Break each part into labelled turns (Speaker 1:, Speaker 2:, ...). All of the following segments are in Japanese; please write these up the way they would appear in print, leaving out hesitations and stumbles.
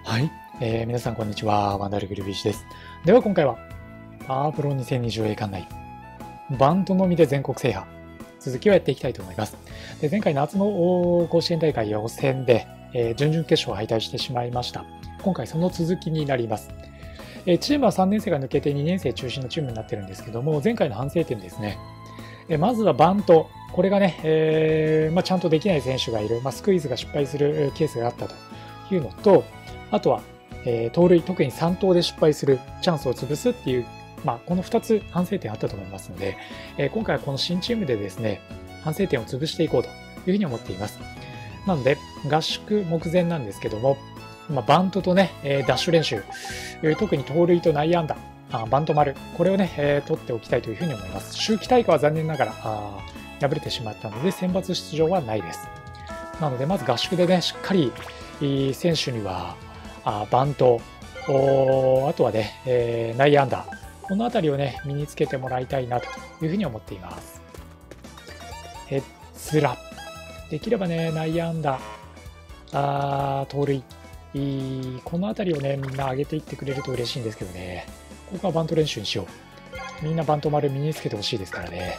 Speaker 1: はい、皆さんこんにちは。ワンダルグルビーチです。では今回は、パワープロ 2020A 館内、バントのみで全国制覇、続きをやっていきたいと思います。で前回夏の甲子園大会予選で、準々決勝敗退してしまいました。今回その続きになります。チームは3年生が抜けて2年生中心のチームになってるんですけども、前回の反省点ですね。まずはバント。これがね、ちゃんとできない選手がいる、スクイズが失敗するケースがあったというのと、あとは、盗塁、特に3盗で失敗するチャンスを潰すっていう、この2つ反省点あったと思いますので、今回はこの新チームでですね、反省点を潰していこうというふうに思っています。なので、合宿目前なんですけども、バントとね、ダッシュ練習、特に盗塁と内野安打、バント丸、これをね、取っておきたいというふうに思います。秋季大会は残念ながら敗れてしまったので、選抜出場はないです。なので、まず合宿でね、しっかり選手にはバント、あとはね、内野安打、このあたりをね、身につけてもらいたいなというふうに思っています。ヘッズラ。できればね、内野安打、盗塁、このあたりをね、みんな上げていってくれると嬉しいんですけどね。ここはバント練習にしよう。みんなバント丸身につけてほしいですからね。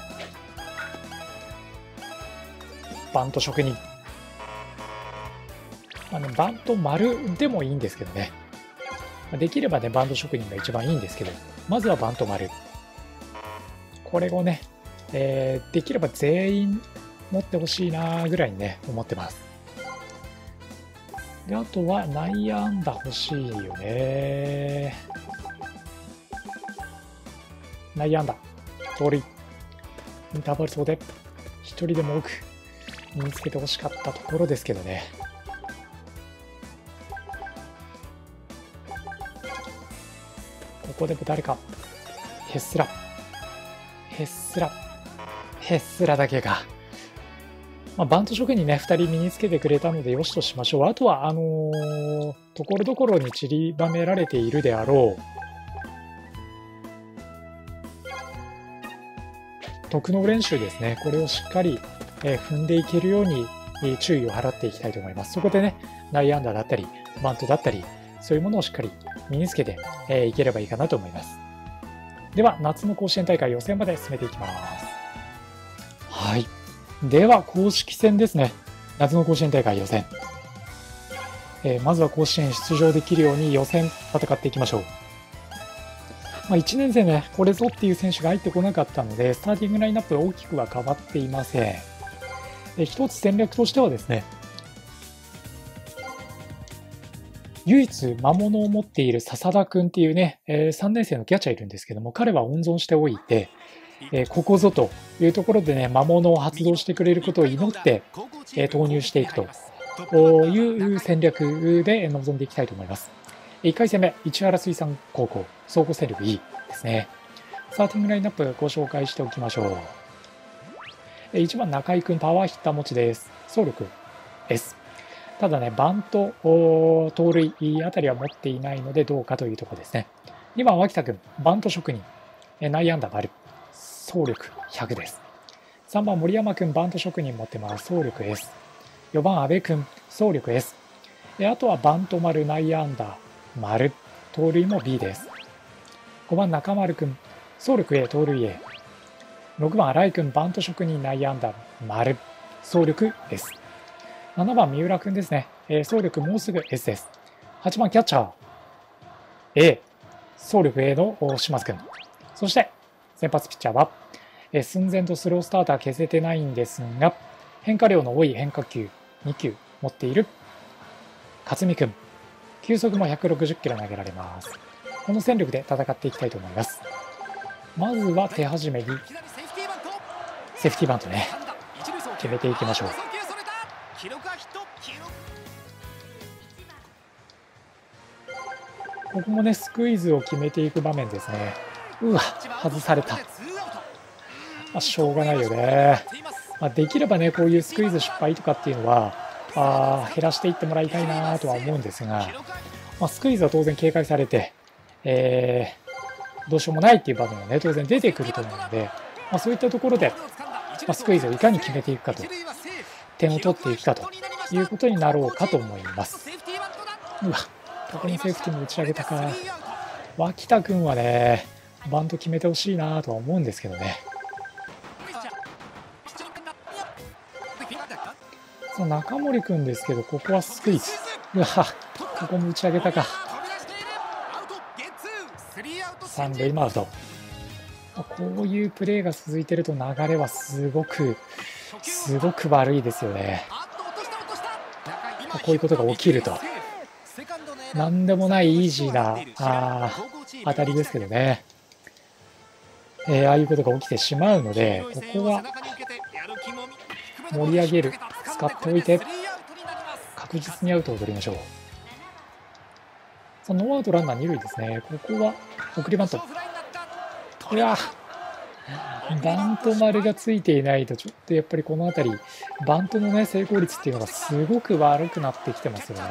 Speaker 1: バント職人。バント丸でもいいんですけどね。できればね、バント職人が一番いいんですけど、まずはバント丸。これをね、できれば全員持ってほしいなぐらいにね、思ってます。で、あとは内野安打欲しいよね。内野安打、盗塁、インターバル走で一人でも多く身につけてほしかったところですけどね。ここでも誰か、ヘッスラだけが、バント職人ね、2人身につけてくれたのでよしとしましょう。あとは、ところどころに散りばめられているであろう、特納練習ですね。これをしっかり、踏んでいけるように、注意を払っていきたいと思います。そこでね、内野安打だったり、バントだったり、そういうものをしっかり身につけていければいいかなと思います。では、夏の甲子園大会予選まで進めていきます。はい。では、公式戦ですね。夏の甲子園大会予選。まずは甲子園出場できるように予選戦っていきましょう。1年生ね、これぞっていう選手が入ってこなかったので、スターティングラインナップ大きくは変わっていません。一つ戦略としてはですね、唯一魔物を持っている笹田くんっていうね、3年生のキャッチャーいるんですけども、彼は温存しておいて、ここぞというところでね、魔物を発動してくれることを祈って、投入していくという戦略で臨んでいきたいと思います。1回戦目、市原水産高校、総合戦力 E ですね。スターティングラインナップご紹介しておきましょう。1番、中井くん、パワーヒッター持ちです。走力 S。ただね、バント、盗塁あたりは持っていないのでどうかというところですね。2番、脇田くん、バント職人、内野安打丸、走力100です。3番、森山くん、バント職人持ってます。走力 S。4番、阿部くん、走力 S。あとはバント丸、内野安打丸、盗塁も B です。5番、中丸くん、走力 A、盗塁 A。6番、新井くん、バント職人、内野安打丸、走力 S。7番、三浦くんですね。走力もうすぐ S です。8番、キャッチャー A、走力 A の島津くん。そして、先発ピッチャーは、寸前とスロースターター消せてないんですが、変化量の多い変化球2球持っている勝美くん。球速も160キロ投げられます。この戦力で戦っていきたいと思います。まずは手始めにセーフティーバントね、決めていきましょう。ここもね、スクイズを決めていく場面ですね。外された。しょうがないよね。できればね、こういうスクイズ失敗とかっていうのは減らしていってもらいたいなとは思うんですが、スクイズは当然警戒されて、どうしようもないっていう場面がね、当然出てくると思うので、そういったところで、スクイズをいかに決めていくかと、点を取っていくかということになろうかと思います。 ここにセーフティーも打ち上げたか。脇田君はね、バント決めてほしいなとは思うんですけどね。その中森君ですけど、ここはスクイズ。うわ、ここも打ち上げたか。三塁アウト。こういうプレーが続いてると流れはすごく悪いですよね。こういうことが起きると何でもないイージーな当たりですけどね、ああいうことが起きてしまうので、ここは盛り上げる、使っておいて確実にアウトを取りましょう。さあノーアウトランナー2塁ですね。ここは送りバント。いやバント丸がついていないとちょっとやっぱりこの辺りバントのね成功率っていうのがすごく悪くなってきてますよね。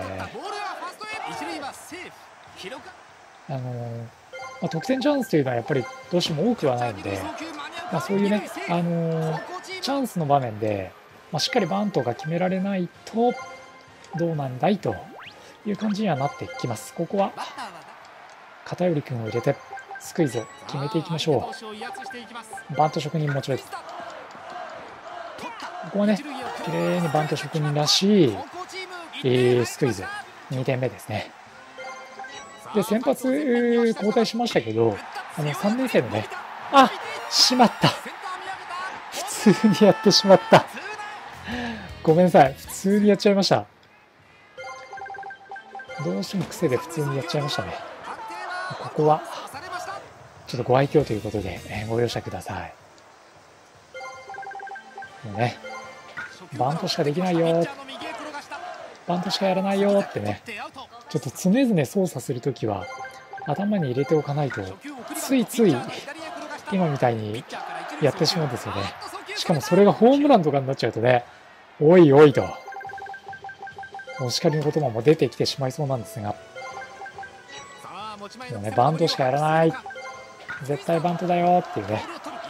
Speaker 1: 得点チャンスというのはやっぱりどうしても多くはないので、そういうね、チャンスの場面で、しっかりバントが決められないとどうなんだいという感じにはなってきます。ここは片寄君を入れてスクイズを決めていきましょう。バント職人もちろんここはねきれいにバント職人らしい、スクイズ2点目ですね。で先発交代しましたけど、3年生のね、しまった、普通にやってしまった、ごめんなさい、普通にやっちゃいました。どうしても癖で普通にやっちゃいましたね。ここはちょっとご愛嬌ということで、ご容赦ください。もうね、バントしかできないよ、バントしかやらないよってね、ちょっと常々操作するときは頭に入れておかないと、ついつい今みたいにやってしまうんですよね。しかもそれがホームランとかになっちゃうとね、おいおいとお叱りの言葉も出てきてしまいそうなんですが、もうね、バントしかやらない、絶対バントだよっていうね、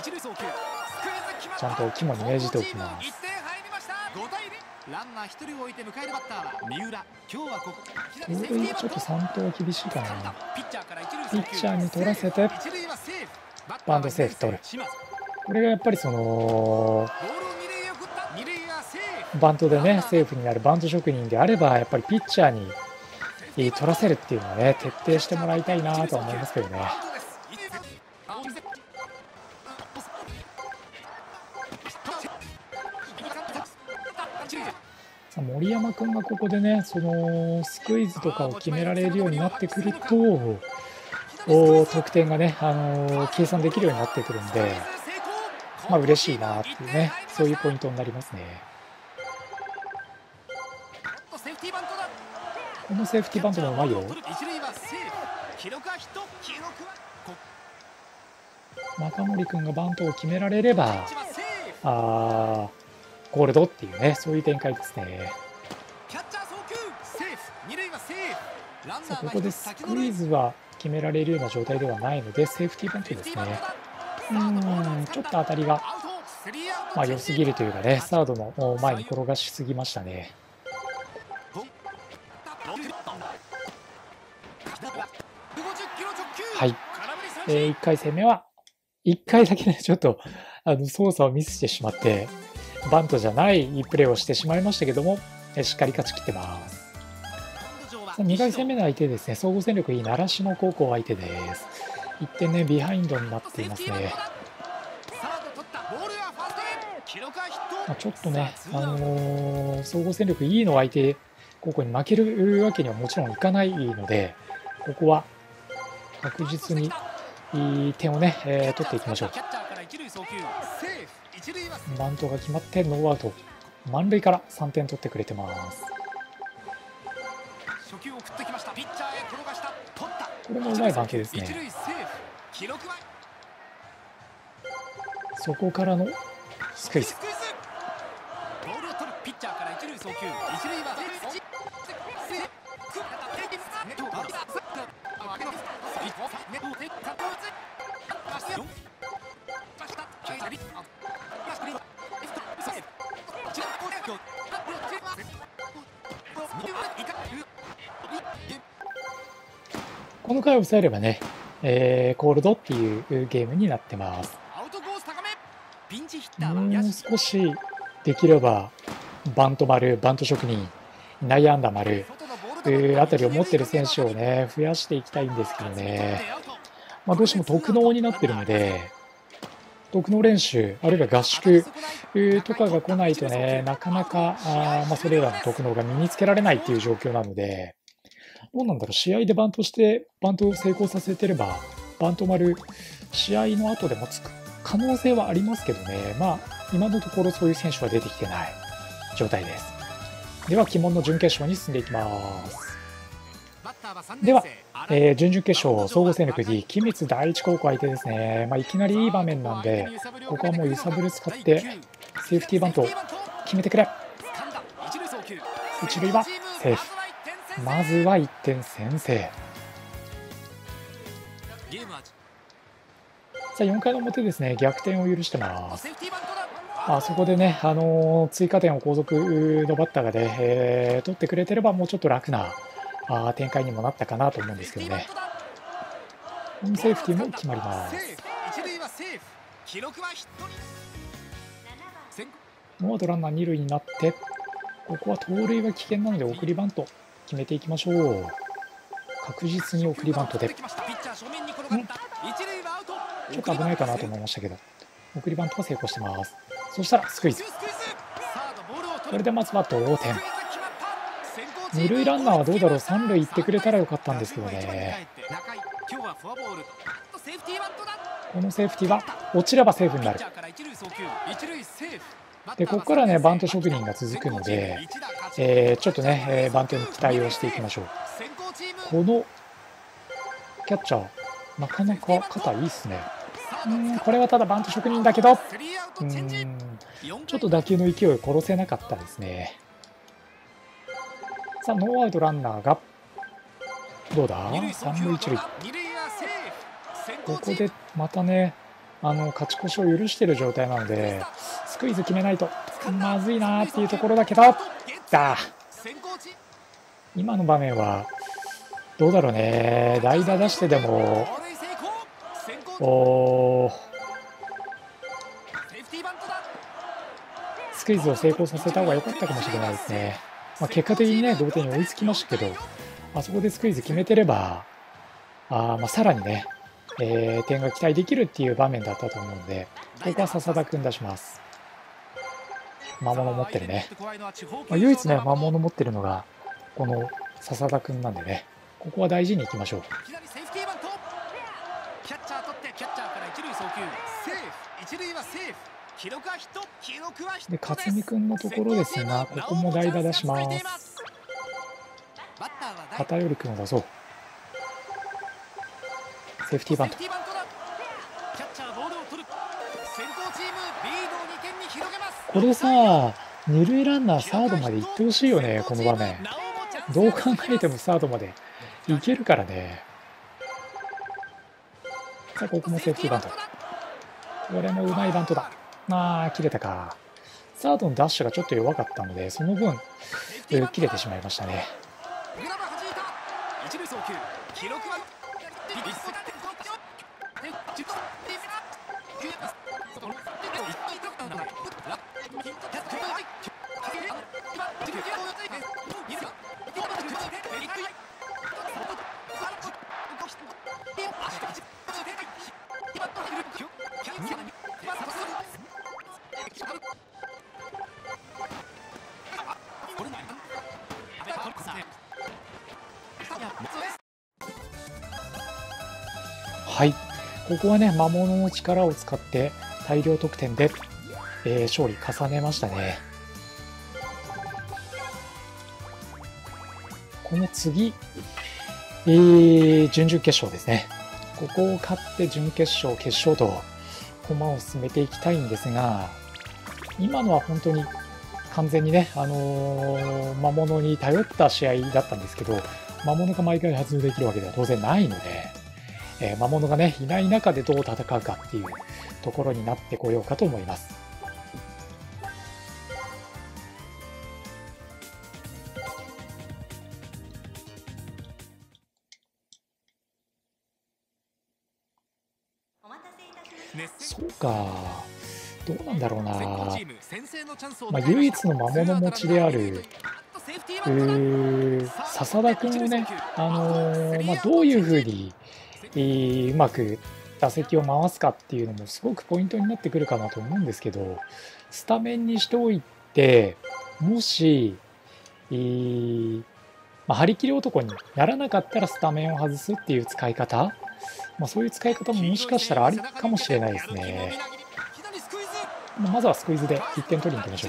Speaker 1: ちゃんと肝に銘じておきます。
Speaker 2: ランナー1人を置いて迎えるバッターは三浦。今日はここ
Speaker 1: 盗塁ちょっと3投厳しいかな。ピッチャーに取らせてバントセーフ取る。これがやっぱりそのバントでねセーフになるバント職人であれば、やっぱりピッチャーに取らせるっていうのはね徹底してもらいたいなと思いますけどね。森山君がここでね、そのスクイズとかを決められるようになってくると、得点がね、計算できるようになってくるんで、嬉しいなっていうね、そういうポイントになりますね。このセーフティーバントもうまいよ。中森君がバントを決められれば、ゴールドっていうね、そういう展開ですね。さあここでスクイズは決められるような状態ではないので、セーフティーバントですね。ちょっと当たりが、良すぎるというかね、サードの前に転がしすぎましたね。はい、1回戦目は1回だけねちょっと操作をミスしてしまってバントじゃないプレーをしてしまいましたけども、しっかり勝ち切ってます。2回戦目の相手ですね、総合戦力いい習志野高校相手です。1点ねビハインドになっていますね。ちょっとね、総合戦力いいの相手高校に負けるわけにはもちろんいかないので、ここは確実に点をね、取っていきましょう。バントが決まってノーアウト満塁から3点取ってくれてます。これもうまいバントですね。そこからのスクイズ。 この回を抑えればね、コールドっていうゲームになってます。
Speaker 2: アウトコース高め。ピンチヒッターは
Speaker 1: もう
Speaker 2: 野手。
Speaker 1: 少しできればバント丸、バント職人、内野安打丸あたりを持ってる選手をね増やしていきたいんですけどね、どうしても特納になってるので、特納練習あるいは合宿とかが来ないとね、なかなかそれらの特納が身につけられないっていう状況なので、どうなんだろう、試合でバントしてバントを成功させてればバント丸試合の後でもつく可能性はありますけどね、今のところそういう選手は出てきてない状態です。では鬼門の準決勝に進んでいきます。では、準々決勝総合戦力 D 君津第一高校相手ですね、いきなりいい場面なんで、ここはもう揺さぶる使ってセーフティーバントを決めてくれ。一塁はセーフ。まずは1点先制。さあ4回の表ですね、逆転を許してます。そこでね、追加点を後続のバッターがね、取ってくれてればもうちょっと楽な展開にもなったかなと思うんですけどね。セーフティーも決まります。ノーアウトランナー2塁になって、ここは盗塁は危険なので送りバント決めていきましょう。確実に送りバントで、ちょっと危ないかなと思いましたけど、送りバントは成功してます。そしたらスクイズ。これでまずは同点。二塁ランナーはどうだろう、三塁行ってくれたらよかったんですけどね。このセーフティーは落ちればセーフになる。でここからねバント職人が続くので、ちょっとね、バントに期待をしていきましょう。このキャッチャーなかなか肩いいっすね。これはただバント職人だけど、ちょっと打球の勢いを殺せなかったですね。さあノーアウトランナーがどうだ、三塁一塁。ここでまたね勝ち越しを許している状態なので、スクイズ決めないとまずいなっていうところだけど、今の場面はどうだろうね、代打出してでもスクイズを成功させた方が良かったかもしれないですね。結果的にね同点に追いつきましたけど、そこでスクイズ決めてればさらにね、点が期待できるっていう場面だったと思うので、ここは笹田君出します。魔物持ってるね、唯一ね魔物持ってるのがこの笹田君なんでね、ここは大事にいきましょう。で勝見君のところですが、ここも代打出します。片寄君を出そう。セーフティーバント。これさ、二塁ランナーサードまで行ってほしいよね、この場面。どう考えてもサードまで行けるからね。さあここもセーフティーバント。これもうまいバントだ。切れたか。サードのダッシュがちょっと弱かったので、その分切れてしまいましたね。はい、ここはね魔物の力を使って大量得点で、勝利重ねましたね。この次、準々決勝ですね。ここを勝って準決勝決勝と駒を進めていきたいんですが、今のは本当に完全にね、魔物に頼った試合だったんですけど、魔物が毎回発動できるわけでは当然ないので、魔物がねいない中でどう戦うかっていうところになってこようかと思います。 そうか、どうなんだろうな。
Speaker 2: 先行チーム先制のチャンスを
Speaker 1: まあ、
Speaker 2: 迎えました
Speaker 1: 唯一の魔物持ちである笹田君をね、まあ、どういうふうにうまく打席を回すかっていうのもすごくポイントになってくるかなと思うんですけど、スタメンにしておいて、もし、まあ、張り切り男にならなかったらスタメンを外すっていう使い方、まあ、そういう使い方ももしかしたらありかもしれないですね。まずはスクイズで1点取りに行きましょう。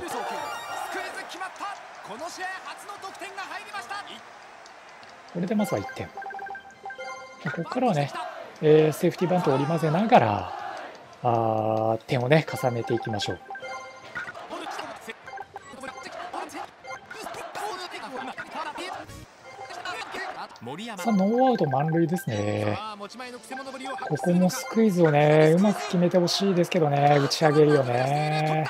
Speaker 1: これでまずは1点。ここからはね、セーフティーバントを織り交ぜながら点をね重ねていきましょう。さあノーアウト満塁ですね。ここもスクイズをねうまく決めてほしいですけどね、打ち上げるよね。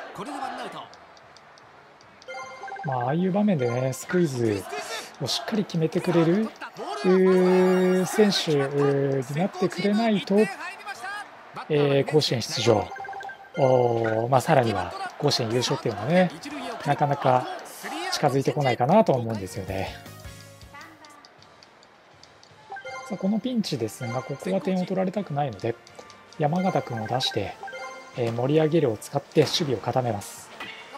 Speaker 1: まあああいう場面でねスクイズをしっかり決めてくれる選手になってくれないと、甲子園出場、まあ、さらには甲子園優勝っていうのはねなかなか近づいてこないかなと思うんですよね。さあこのピンチですが、ここは点を取られたくないので山形君を出して、盛り上げるを使って守備を固めます。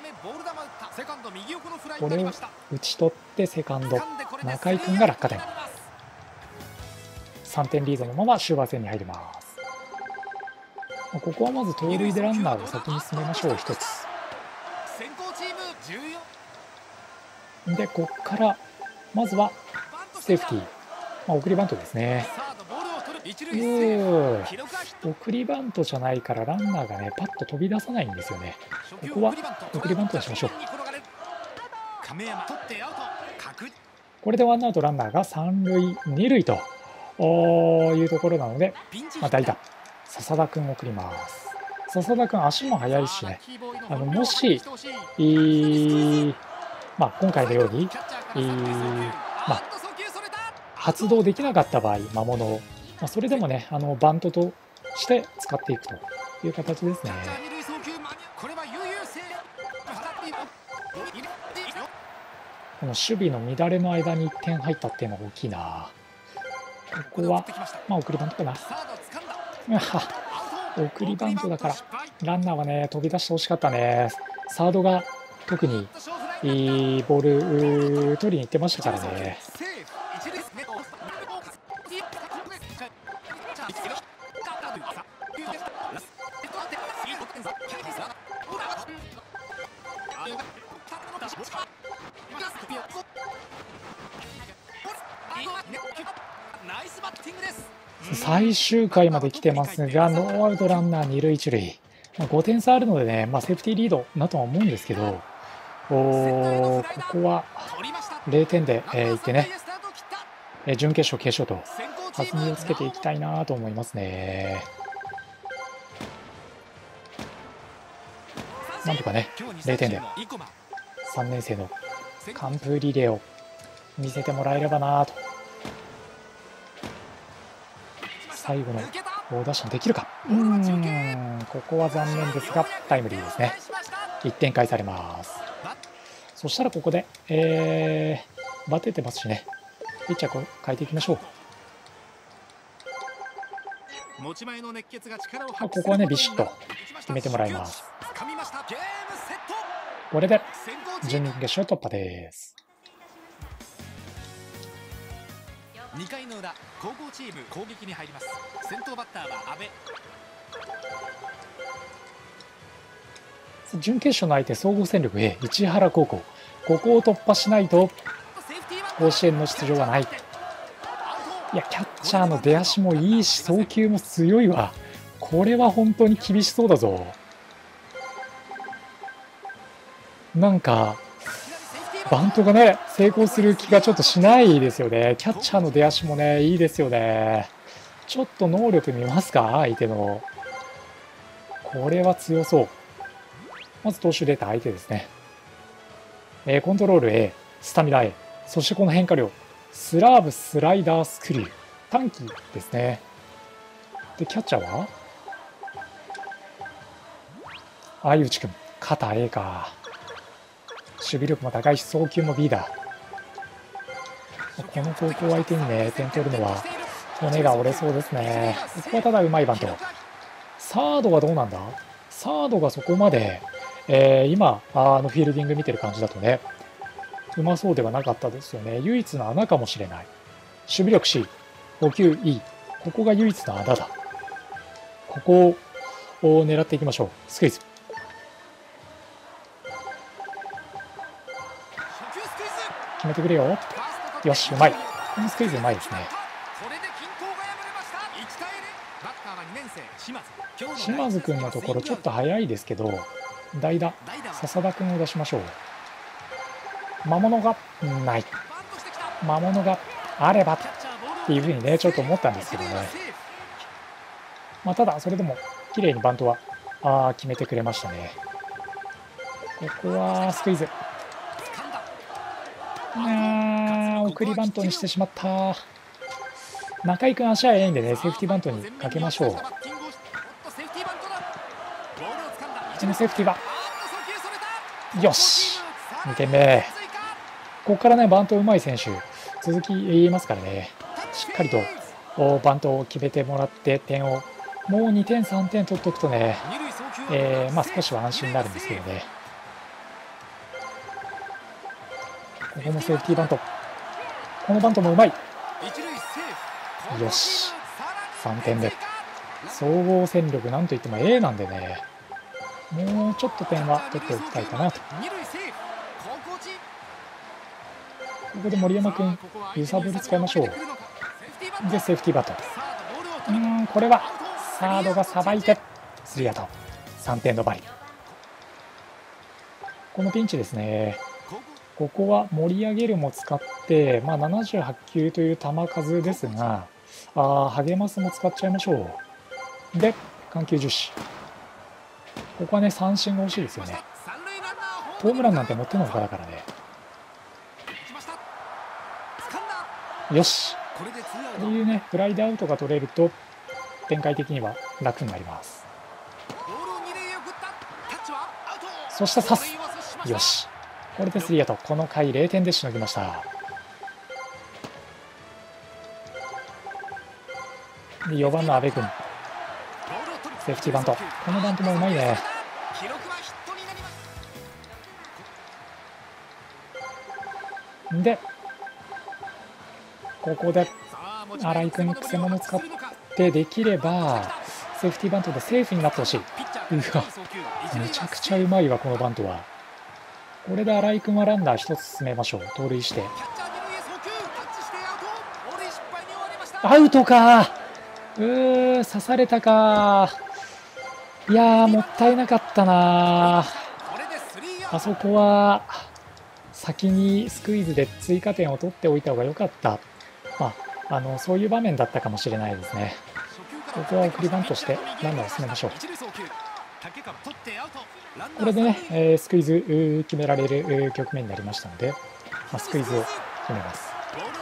Speaker 1: これを打ち取ってセカンド中井君が落下点。3点リードのまま終盤戦に入ります。ここはまず盗塁でランナーを先に進めましょう。1つで、ここからまずはセーフティー、まあ、送りバントですね。送りバントじゃないからランナーがねパッと飛び出さないんですよね。ここは送りバントにしましょう。これでワンアウトランナーが3塁2塁というところなので、まあ、代打笹田君を送ります。笹田君足も速いしね、もし、まあ、今回のように、まあ、発動できなかった場合魔物を、まあ、それでもねバントとして使っていくという形ですね。この守備の乱れの間に1点入ったっていうのが大きいな。ここは、まあ、送りバントかな。送りバントだからランナーはね飛び出してほしかったね。サードが特にいいボール取りに行ってましたからね。最終回まで来てますがノーアウトランナー2塁1塁、5点差あるのでね、まあ、セーフティーリードだとは思うんですけど、ここは0点でいってね、準決勝決勝と弾みをつけていきたいなと思いますね。なんとかね0点で3年生の完封リレーを見せてもらえればなと。最後の猛打者できるか。ここは残念ですがタイムリーですね。1点返されます。そしたらここで、バテてますしね、ピッチャーを変えていきましょう。ここはねビシッと決めてもらいます。これで準決勝突破です。
Speaker 2: 2回の裏、高校チーム攻撃に入ります。先頭バッターは阿部。
Speaker 1: 準決勝の相手総合戦力 A 市原高校、ここを突破しないと甲子園の出場はない。いやキャッチャーの出足もいいし送球も強いわ。これは本当に厳しそうだぞ。なんかバントがね成功する気がちょっとしないですよね。キャッチャーの出足もねいいですよね。ちょっと能力見ますか、相手の。これは強そう。まず投手データ相手ですね。コントロール A、スタミナ A、そしてこの変化量スラーブ、スライダー、スクリュー、短期ですね。でキャッチャーは相内くん、肩 A か。守備力も高いし、送球も B だ。この高校相手にね、点取るのは骨が折れそうですね。ここはただうまいバント。サードはどうなんだ？サードがそこまで、今、フィールディング見てる感じだとね、うまそうではなかったですよね。唯一の穴かもしれない。守備力 C、補給 E。ここが唯一の穴だ。ここを狙っていきましょう。スクイズ。決めてくれよ。よし、うまい。このスクイズうまいですね。島津君のところちょっと早いですけど、代打、笹田君を出しましょう。魔物がない。魔物があればっていうふうにね、ちょっと思ったんですけどね。まあ、ただ、それでも綺麗にバントは決めてくれましたね。ここはスクイズ。送りバントにしてしまった。中井君足速いんでね、セーフティーバントにかけましょう。このセーフティーはよし、2点目。ここからね、バントうまい選手続き言いますからね、しっかりとバントを決めてもらって点をもう2点3点取っておくとね、まあ少しは安心になるんですけどね。ここもセーフティーバント。このバントもうまい。よし、3点目。総合戦力なんといっても A なんでね、もうちょっと点は取っておきたいかなと。ここで森山君揺さぶり使いましょう。でセーフティーバント。これはサードがさばいてスリーアウト。3点止まり。このピンチですね。ここは盛り上げるも使って、まあ、78球という球数ですが、励ますも使っちゃいましょう。で、緩急重視。ここはね、三振が欲しいですよね。ホームランなんて持ってのほかだからね。よし。こういうね、フライでアウトが取れると、展開的には楽になります。そして刺す。よし。これでスリーアウト。この回0点でしのぎました。で4番の阿部君、セーフティーバント。このバントもうまいね。でここで新井君くせ者使ってできればセーフティーバントでセーフになってほしい。うわ、めちゃくちゃうまいわこのバントは。これで新井君はランナー1つ進めましょう。盗塁してアウトか。刺されたか。いやー、もったいなかったな。あそこは先にスクイズで追加点を取っておいた方が良かった。まあ、そういう場面だったかもしれないですね。ここは送りバントしてランナーを進めましょう。これでね、スクイズ決められる局面になりましたので、スクイズを決めます。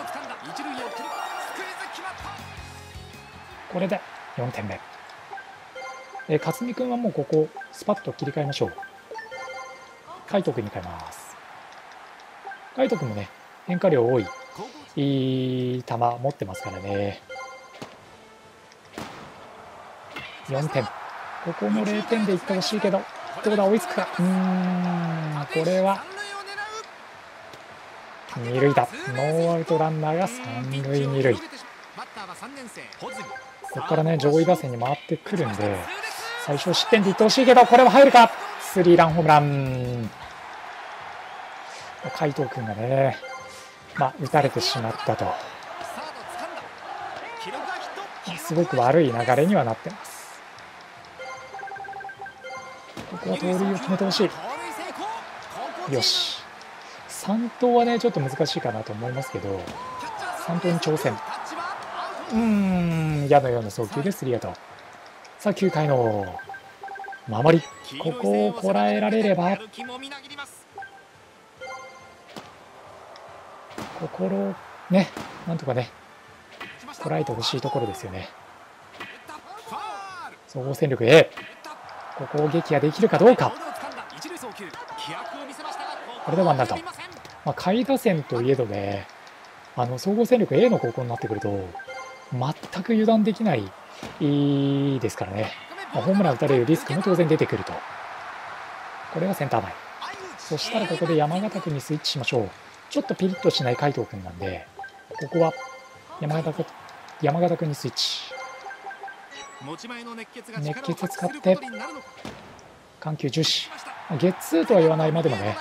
Speaker 1: これで4点目。勝見君はもうここスパッと切り替えましょう。海斗君に変えます。海斗君もね、変化量多いいい球持ってますからね。4点。ここも0点でいってほしいけど、どうだ、追いつくか。これは二塁だ。ノーアウトランナーが三塁二塁。ここからね、上位打線に回ってくるんで、最小失点でいってほしいけど、これは入るか。スリーランホームラン。海斗君がね、打たれてしまったと。すごく悪い流れにはなってます。ここは盗塁を決めてほしい。よし。3投はね、ちょっと難しいかなと思いますけど、3投に挑戦。矢のような送球でスリーアウト。さあ、9回の守り。ここをこらえられれば、心ね、なんとかね、こらえてほしいところですよね。総合戦力 A。 ここを撃破できるかどうか。これでワンアウト。下位打線といえどね、総合戦力 A の高校になってくると全く油断できないですからね。ホームラン打たれるリスクも当然出てくると。これがセンター前。そしたらここで山形君にスイッチしましょう。ちょっとピリッとしない海藤君なんで、ここは山形君にスイッチ。熱血使って緩急重視。ゲッツーとは言わないまでもね、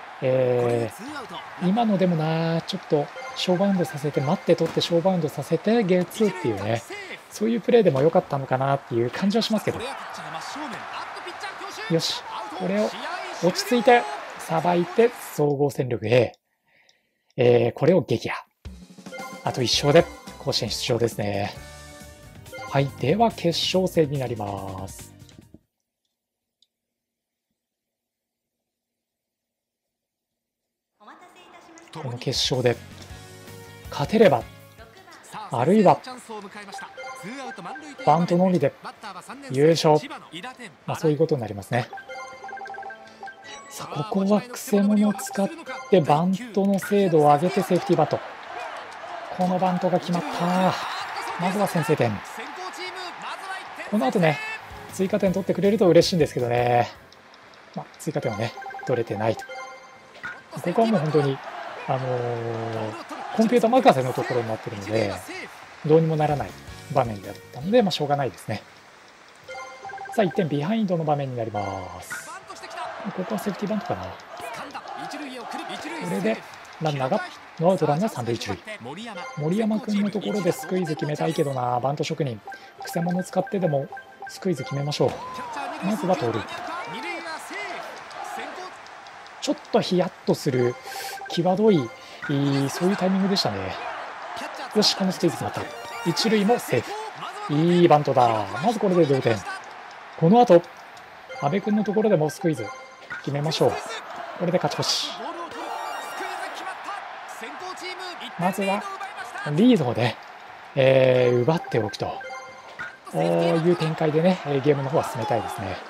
Speaker 1: 今のでもな、ちょっと小バウンドさせて、待って取って小バウンドさせてゲッツーっていうね、そういうプレーでも良かったのかなっていう感じはしますけど。よし、これを落ち着いてさばいて総合戦力 A、これを撃破。あと1勝で甲子園出場ですね。はい、では決勝戦になります。この決勝で勝てれば、あるいはバントのみで優勝、そういうことになりますね。さあ、ここはくせ者を使ってバントの精度を上げてセーフティーバント。このバントが決まった。まずは先制点。この後ね、追加点取ってくれると嬉しいんですけどね、追加点はね取れてないと。ここはもう本当にコンピュータ任せのところになっているので、どうにもならない場面だったので、しょうがないですね。さあ、1点ビハインドの場面になります。ここはセーフティーバントかな。これでランナーがノーアウトランナー3塁1塁。森山君のところでスクイズ決めたいけどな。バント職人、くせ者使ってでもスクイズ決めましょう。まずは盗塁。ちょっとヒヤッとする際どい、そういうタイミングでしたね。よし、このスクイズ決まった。一塁もセーフ。いいバントだ。まずこれで同点。この後阿部君のところでもスクイズ決めましょう。これで勝ち越し。まずはリードで、奪っておくという展開でね、ゲームの方は進めたいですね。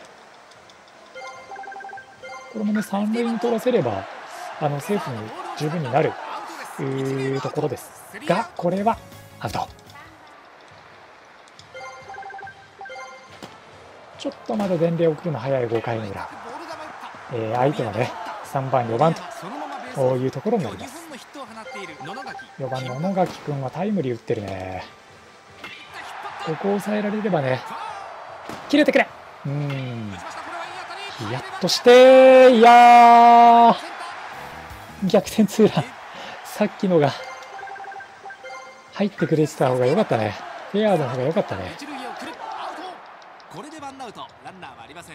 Speaker 1: これもね、三塁に取らせればセーフに十分になるところですが、これはアウト。ちょっとまだ伝令を送るの早い5回の裏、相手はね3番4番というところになります。4番の野垣君はタイムリー打ってるね。ここを抑えられればね、切れてくれ。ヒヤッとして、いやー、逆転ツーラン。さっきのが入ってくれてた方が良かったね。フェアの方が良かったね。
Speaker 2: これでワンアウト、ランナーはありません。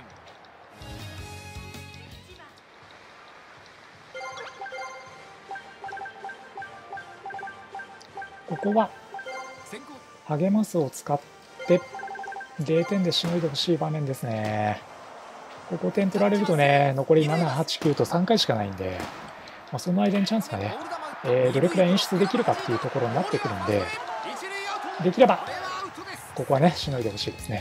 Speaker 1: ここは励ますを使って0点でしのいでほしい場面ですね。ここ点取られるとね、残り7、8、9と3回しかないんで、その間にチャンスがね、どれくらい演出できるかっていうところになってくるんで、できればここはねしのいでほしいですね。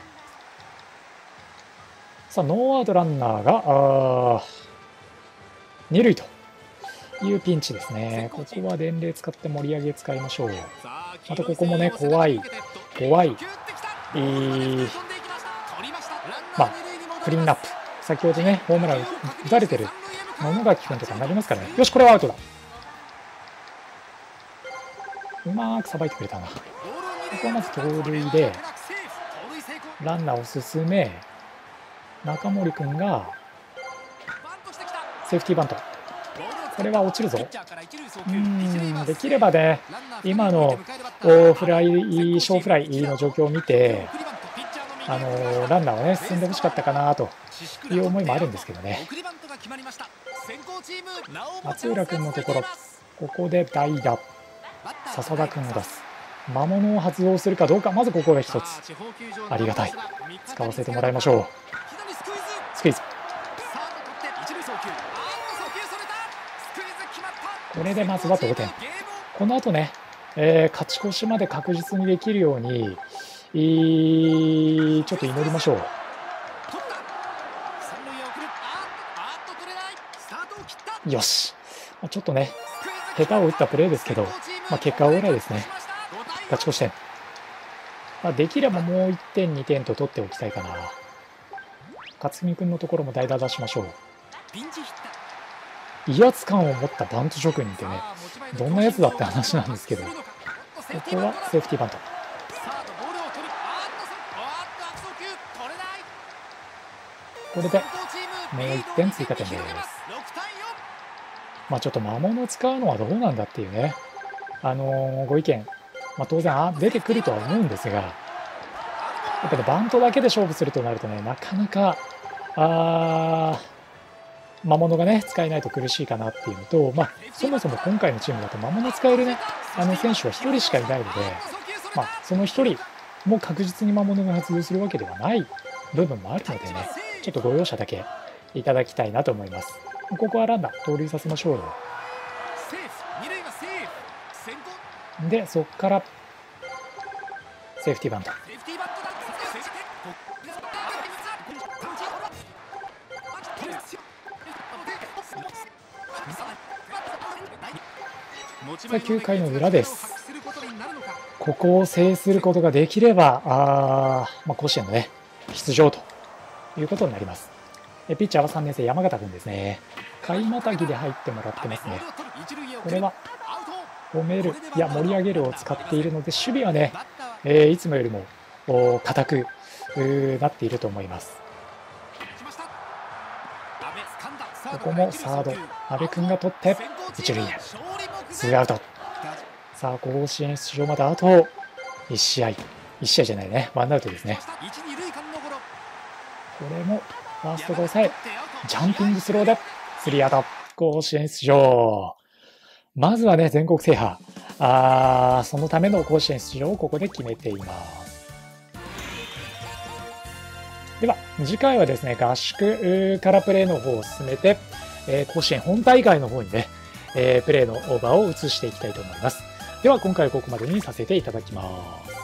Speaker 1: さあ、ノーアウトランナーが2塁というピンチですね。ここは伝令使って盛り上げ使いましょう。あとここもね、怖いクリーンナップ。先ほどねホームラン打たれてる野垣君とかになりますからね。よし、これはアウトだ。うまくさばいてくれたな。ここはまず盗塁でランナーを進め、中森君がセーフティーバント。これは落ちるぞ。できればね、今の小フライの状況を見てランナーはね進んでほしかったかなという思いもあるんですけどね。松浦君のところ、ここで代打笹田君を出す。魔物を発動するかどうか、まずここが一つありがたい。使わせてもらいましょう。スクイズ。これでまずは同点。この後ね、勝ち越しまで確実にできるようにちょっと祈りましょう。 よし。ちょっとね、下手を打ったプレーですけど、結果オーライですね。勝ち越し点。できればもう1点、2点と取っておきたいかな。勝見君のところも代打出しましょう。威圧感を持ったバント職人ってね、どんなやつだって話なんですけど、ここはセーフティーバント。これでもう1点追加点です。ちょっと魔物を使うのはどうなんだっていうね、ご意見、当然出てくるとは思うんですが、やっぱりバントだけで勝負するとなるとね、なかなか魔物がね使えないと苦しいかなっていうのと、そもそも今回のチームだと魔物使えるね選手は1人しかいないので、その1人も確実に魔物が発動するわけではない部分もあるのでね、ちょっとご容赦だけいただきたいなと思います。ここはランナー盗塁させましょうよ。でそこからセーフティーバント。9回の裏です。ここを制することができれば甲子園のね出場ということになります。ピッチャーは3年生山形君ですね。回またぎで入ってもらってますね。これは褒める、いや盛り上げるを使っているので、守備はね、いつもよりも硬くなっていると思います。ここもサード阿部君が取って一塁へツーアウト。さあ甲子園出場まであと1試合じゃないね、ワンアウトですね。これもファーストが抑え、ジャンピングスローでスリーアウト。甲子園出場。まずはね全国制覇、そのための甲子園出場をここで決めています。では次回はですね合宿からプレーの方を進めて、甲子園本大会の方にね、プレーのオーバーを移していきたいと思います。では今回はここまでにさせていただきます。